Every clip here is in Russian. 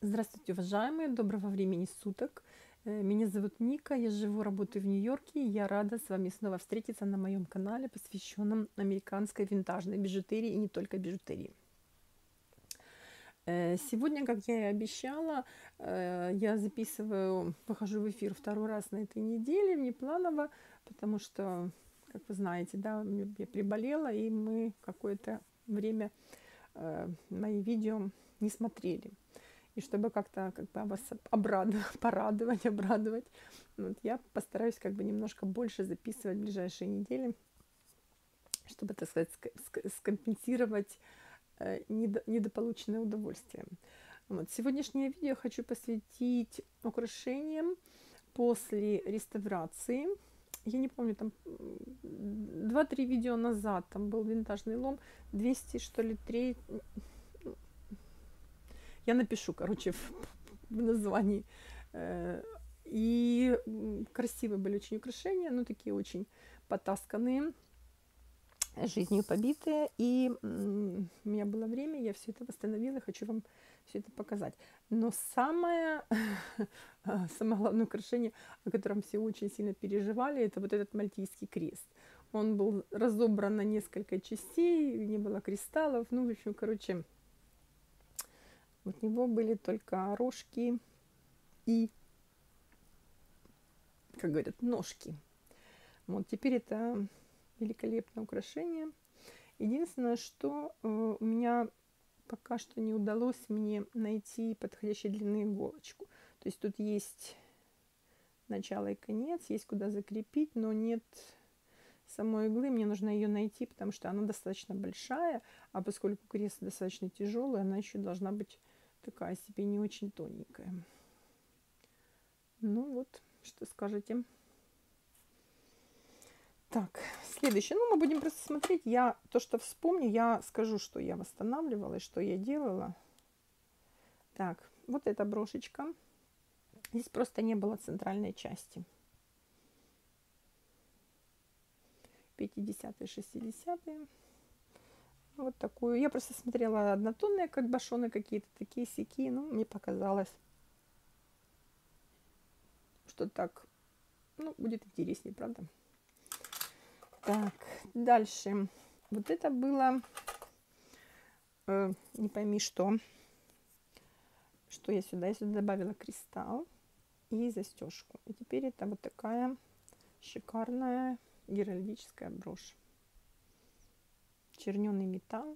Здравствуйте, уважаемые! Доброго времени суток! Меня зовут Ника, я живу, работаю в Нью-Йорке. Я рада с вами снова встретиться на моем канале, посвященном американской винтажной бижутерии и не только бижутерии. Сегодня, как я и обещала, я выхожу в эфир второй раз на этой неделе, внепланово, потому что, как вы знаете, да, я приболела, и мы какое-то время мои видео не смотрели. И чтобы как-то вас обрадовать, вот, я постараюсь немножко больше записывать в ближайшие недели, чтобы, так сказать, скомпенсировать недополученное удовольствие. Вот. Сегодняшнее видео хочу посвятить украшениям после реставрации. Я не помню, там 2-3 видео назад там был винтажный лом, 200, что ли, 3. Я напишу, короче, в названии. И красивые были очень украшения, но такие очень потасканные, жизнью побитые. И у меня было время, я все это восстановила, хочу вам все это показать. Но самое главное украшение, о котором все очень сильно переживали, это вот этот мальтийский крест. Он был разобран на несколько частей, не было кристаллов. Ну, в общем, короче, от него были только рожки и, как говорят, ножки. Вот теперь это великолепное украшение. Единственное, что у меня пока что не удалось мне найти подходящей длины иголочку. То есть тут есть начало и конец, есть куда закрепить, но нет самой иглы. Мне нужно ее найти, потому что она достаточно большая, а поскольку крест достаточно тяжелый, она еще должна быть такая себе не очень тоненькая. Ну вот, что скажете? Так, следующее. Ну, мы будем просто смотреть. Я то, что вспомню, я скажу, что я восстанавливала и что я делала. Так, вот эта брошечка. Здесь просто не было центральной части. 50-е, 60-е. Вот такую. Я просто смотрела однотонные башоны какие-то, такие сяки. Ну, мне показалось, что так, ну, будет интереснее, правда? Так, дальше. Вот это было, не пойми что я сюда добавила кристалл и застежку. И теперь это вот такая шикарная геральдическая брошь. Черненый металл.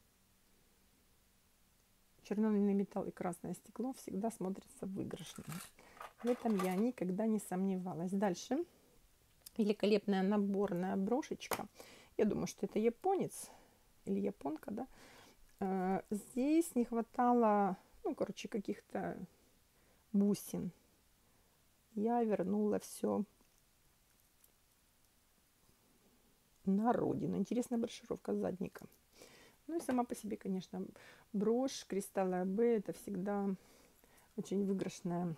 Черненый металл и красное стекло всегда смотрятся выигрышно. В этом я никогда не сомневалась. Дальше. Великолепная наборная брошечка. Я думаю, что это японец или японка, да. Здесь не хватало, ну, короче, каких-то бусин. Я вернула все на родину. Интересная брошюровка задника. Ну и сама по себе, конечно, брошь, кристаллы АБ, это всегда очень выигрышная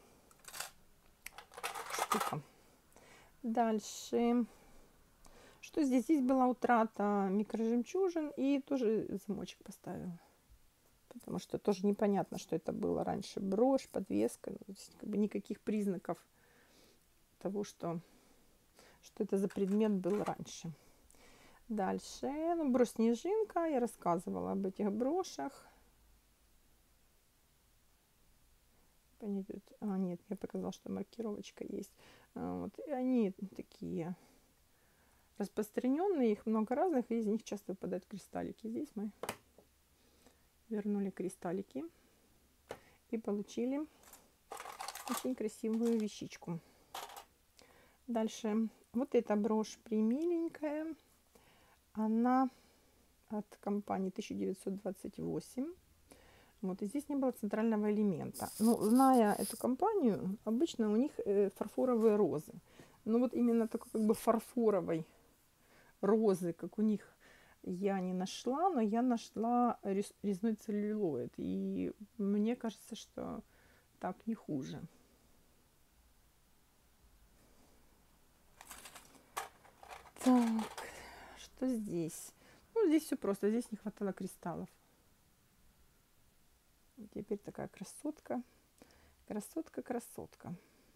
штука. Дальше. Что здесь? Здесь была утрата микрожемчужин и тоже замочек поставила. Потому что тоже непонятно, что это было раньше. Брошь, подвеска. Ну, здесь никаких признаков того, что это за предмет был раньше. Дальше. Ну, брошь-снежинка. Я рассказывала об этих брошах. Нет, я показала, что маркировочка есть. Вот. И они такие распространенные, их много разных, и из них часто выпадают кристаллики. Здесь мы вернули кристаллики и получили очень красивую вещичку. Дальше. Вот эта брошь примиленькая. Она от компании 1928. Вот, и здесь не было центрального элемента. Но зная эту компанию, обычно у них фарфоровые розы. Но вот именно такой фарфоровой розы, как у них, я не нашла, но я нашла резной целлюлоид. И мне кажется, что так не хуже. Так, что здесь? Ну, здесь все просто, здесь не хватало кристаллов. Теперь такая красотка. Красотка, красотка.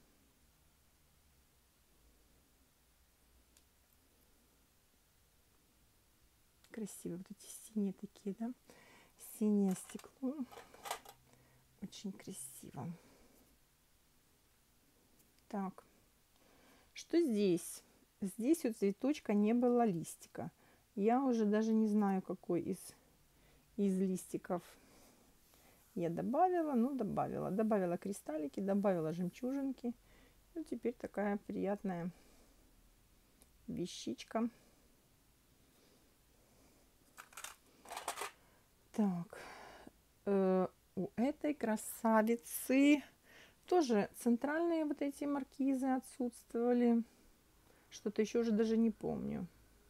Красивые вот эти синие такие, да? Синее стекло. Очень красиво. Так. Что здесь? Здесь у цветочка не было листика. Я уже даже не знаю, какой из листиков я добавила. Ну, добавила. Добавила кристаллики, добавила жемчужинки. Ну, теперь такая приятная вещичка. Так. У этой красавицы тоже центральные вот эти маркизы отсутствовали. Что-то еще уже даже не помню.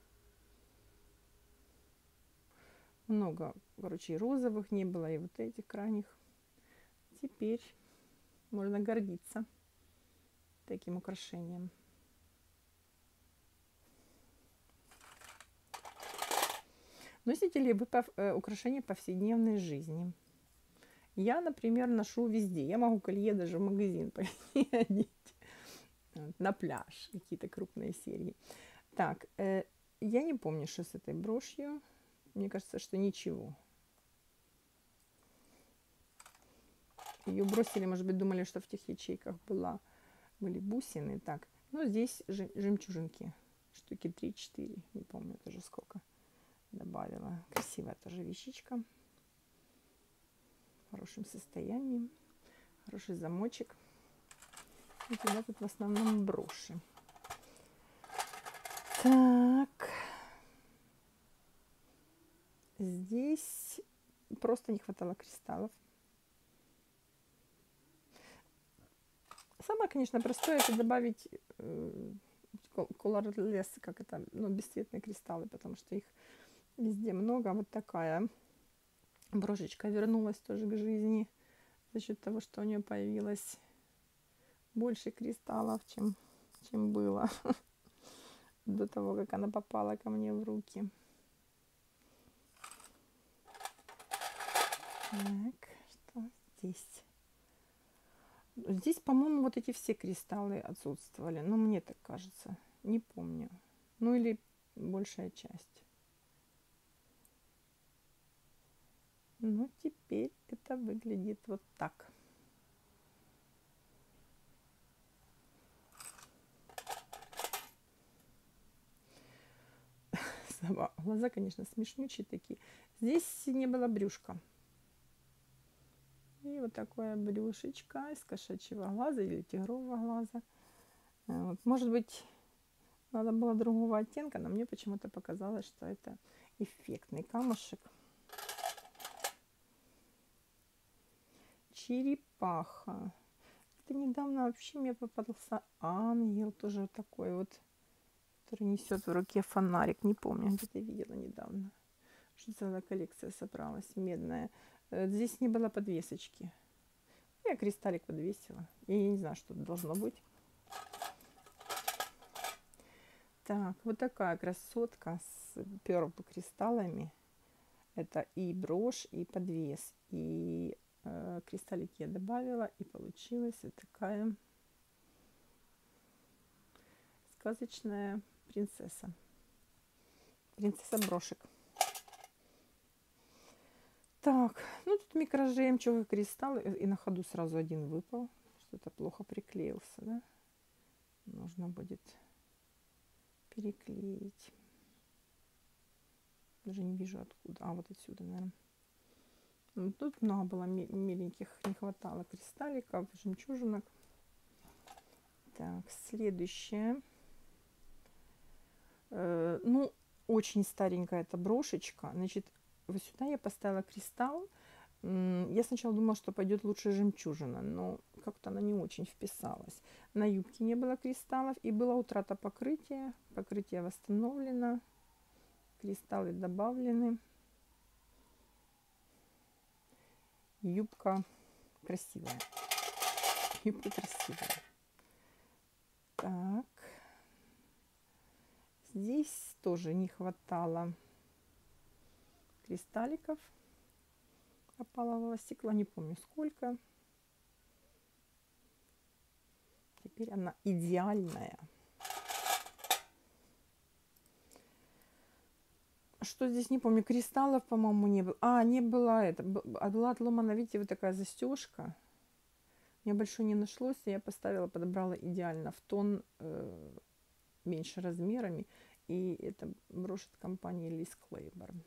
Много, короче, и розовых не было, и вот этих крайних. Теперь можно гордиться таким украшением. Носите ли вы украшения повседневной жизни? Я, например, ношу везде. Я могу колье даже в магазин пойти одеть. На пляж. Какие-то крупные серии. Так, я не помню, что с этой брошью. Мне кажется, что ничего. Ее бросили, может быть, думали, что в тех ячейках были бусины. Так, ну здесь жемчужинки. Штуки 3-4. Не помню тоже сколько добавила. Красивая тоже вещичка. В хорошем состоянии. Хороший замочек. И туда тут в основном броши. Так. Здесь просто не хватало кристаллов. Самое, конечно, простое это добавить colorless, как это, ну, бесцветные кристаллы, потому что их везде много. Вот такая брошечка вернулась тоже к жизни за счет того, что у нее появилось больше кристаллов, чем было до того, как она попала ко мне в руки. Так, что здесь? Здесь, по-моему, вот эти все кристаллы отсутствовали. Но мне так кажется. Не помню. Ну или большая часть. Ну, теперь это выглядит вот так. Глаза, конечно, смешнючие такие. Здесь не было брюшка. И вот такое брюшечко из кошачьего глаза или тигрового глаза. Вот. Может быть, надо было другого оттенка, но мне почему-то показалось, что это эффектный камушек. Черепаха. Это недавно вообще мне попался ангел, тоже вот такой вот, который несет в руке фонарик. Не помню, где-то видела недавно. Что целая коллекция собралась, медная. Здесь не было подвесочки. Я кристаллик подвесила. Я не знаю, что тут должно быть. Так, вот такая красотка с перл-кристаллами. Это и брошь, и подвес. И кристаллики я добавила, и получилась вот такая сказочная принцесса. Принцесса брошек. Так, ну тут микрожемчуг и кристаллы. И на ходу сразу один выпал. Что-то плохо приклеился, да? Нужно будет переклеить. Даже не вижу откуда. А, вот отсюда, наверное. Ну, тут много было миленьких, не хватало кристалликов, жемчужинок. Так, следующее. Ну, очень старенькая эта брошечка. Значит, вот сюда я поставила кристалл. Я сначала думала, что пойдет лучше жемчужина, но как-то она не очень вписалась. На юбке не было кристаллов и была утрата покрытия. Покрытие восстановлено. Кристаллы добавлены. Юбка красивая. Юбка красивая. Так. Здесь тоже не хватало кристалликов. опалового стекла, не помню сколько. Теперь она идеальная. Что здесь, не помню, кристаллов, по-моему, не было. А, не было это. Была отломана, видите, вот такая застежка. Мне больше не нашлось, и я поставила, подобрала идеально в тон, меньше размерами. И это брошь от компании Liz Claiborne.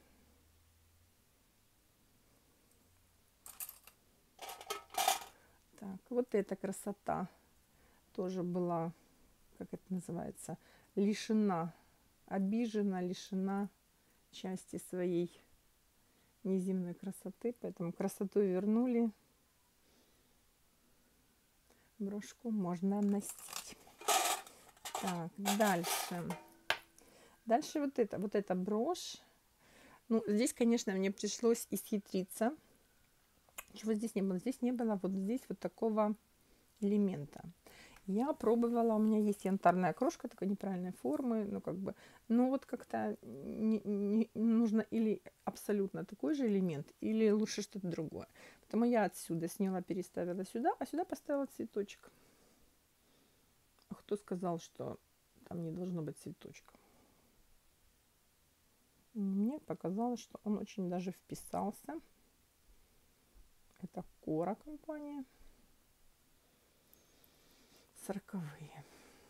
Так, вот эта красота тоже была, как это называется, лишена, обижена, лишена части своей неземной красоты. Поэтому красоту вернули. Брошку можно носить. Так, дальше. Дальше вот эта брошь. Ну, здесь, конечно, мне пришлось исхитриться. Чего здесь не было? Здесь не было вот здесь вот такого элемента. Я пробовала, у меня есть янтарная крошка такой неправильной формы, ну как бы, ну вот как-то нужно или абсолютно такой же элемент, или лучше что-то другое. Поэтому я отсюда сняла, переставила сюда, а сюда поставила цветочек. А кто сказал, что там не должно быть цветочка? Мне показалось, что он очень даже вписался. Это Кора компания. 40-е.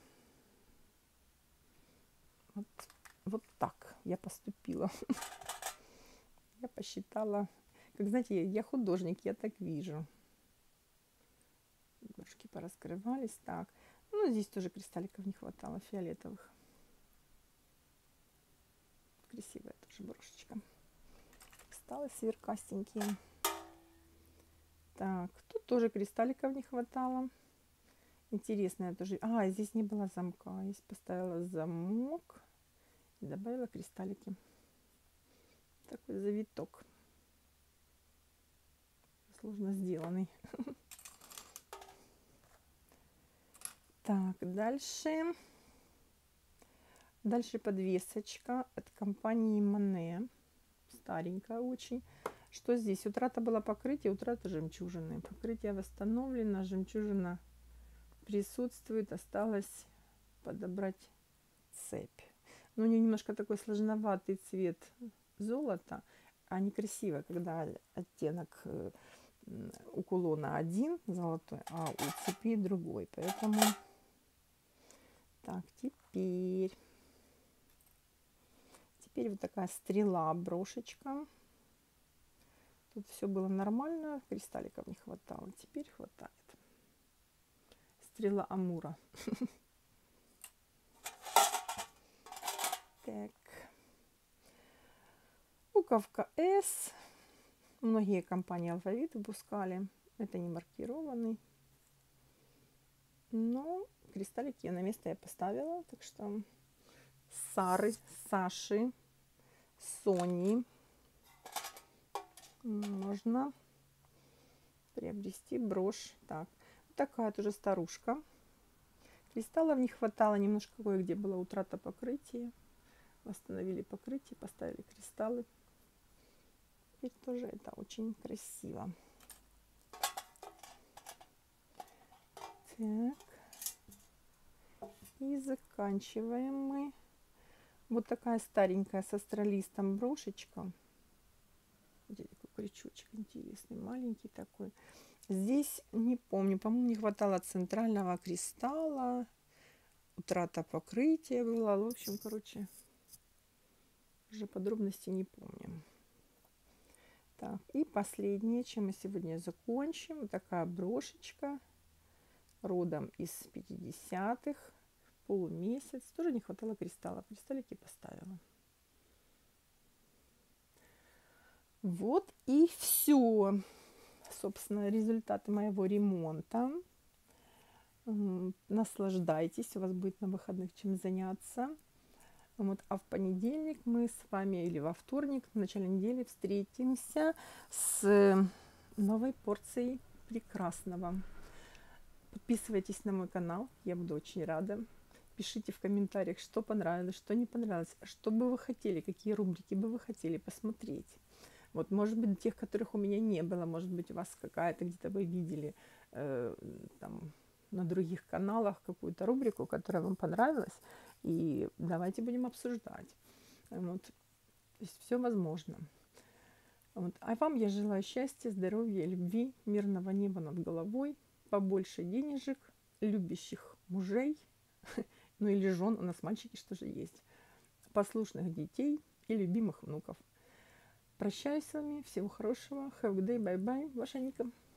Вот так я поступила. Я посчитала, как знаете, я художник, я так вижу. Брошки пораскрывались. Так, ну здесь тоже кристалликов не хватало, фиолетовых. Красивая тоже брошечка. Кристаллы сверкастенькие. Так, тут тоже кристалликов не хватало. Интересная тоже. А, здесь не было замка. Здесь поставила замок и добавила кристаллики. Такой завиток. Сложно сделанный. Так, дальше. Дальше подвесочка от компании Monet. Старенькая очень. Что здесь? Утрата была покрытие, утрата жемчужины. Покрытие восстановлено, жемчужина присутствует. Осталось подобрать цепь. Но у нее немножко такой сложноватый цвет золота. А некрасиво, когда оттенок у кулона один золотой, а у цепи другой. Поэтому так, теперь вот такая стрела, брошечка. Тут все было нормально, кристалликов не хватало. Теперь хватает. Стрела Амура. Так. Буковка S. Многие компании Алфавит выпускали. Это не маркированный. Но кристаллики на место я поставила. Так что Сары, Саши, Сони можно приобрести брошь. Так, такая тоже старушка. Кристаллов не хватало, немножко кое-где была утрата покрытия. Восстановили покрытие, поставили кристаллы. Теперь тоже это очень красиво. Так. И заканчиваем мы. Вот такая старенькая с астролистом брошечка. Видите, такой крючочек интересный, маленький такой. Здесь не помню, по-моему, не хватало центрального кристалла. Утрата покрытия была. В общем, короче, уже подробности не помню. Так, и последнее, чем мы сегодня закончим. Вот такая брошечка родом из 50-х. Полумесяц. Тоже не хватало кристалла. Кристаллики поставила. Вот и все. Собственно, результаты моего ремонта. Наслаждайтесь. У вас будет на выходных чем заняться. Вот, а в понедельник мы с вами, или во вторник, в начале недели встретимся с новой порцией прекрасного. Подписывайтесь на мой канал. Я буду очень рада. Пишите в комментариях, что понравилось, что не понравилось, что бы вы хотели, какие рубрики бы вы хотели посмотреть. Вот, может быть, тех, которых у меня не было, может быть, у вас какая-то, где-то вы видели там на других каналах какую-то рубрику, которая вам понравилась, и давайте будем обсуждать. Вот. То есть все возможно. Вот. А вам я желаю счастья, здоровья, любви, мирного неба над головой, побольше денежек, любящих мужей, ну или жен, у нас мальчики что же есть, послушных детей и любимых внуков. Прощаюсь с вами, всего хорошего, have a good day, bye-bye, ваша Ника.